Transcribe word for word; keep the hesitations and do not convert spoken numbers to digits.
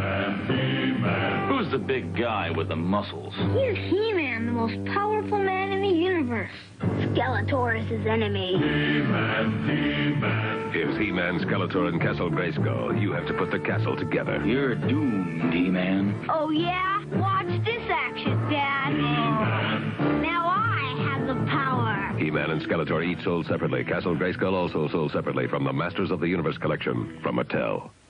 He-Man, He-Man. Who's the big guy with the muscles? He's He-Man, the most powerful man in the universe. Skeletor is his enemy. He-Man, He-Man. Here's He-Man, Skeletor, and Castle Grayskull. You have to put the castle together. You're doomed, He-Man. Oh, yeah? Watch this action, Dad. He-Man. Now I have the power. He-Man and Skeletor each sold separately. Castle Grayskull also sold separately from the Masters of the Universe collection from Mattel.